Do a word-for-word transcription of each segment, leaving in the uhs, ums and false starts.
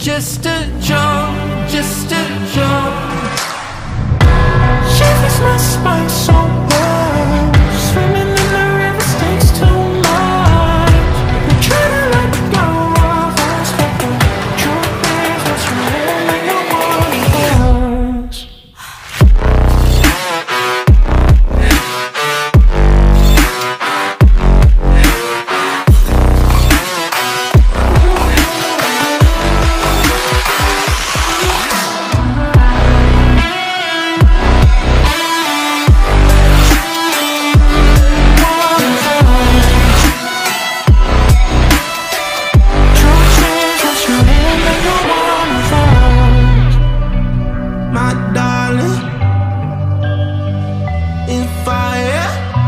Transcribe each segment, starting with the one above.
just a joke, just a joke. She fits my spine so well. Swimming in the river takes too much. I'm trying to let go of us, but the truth is what's real and no one else.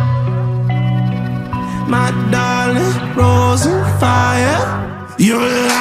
My darling, rose and fire. You're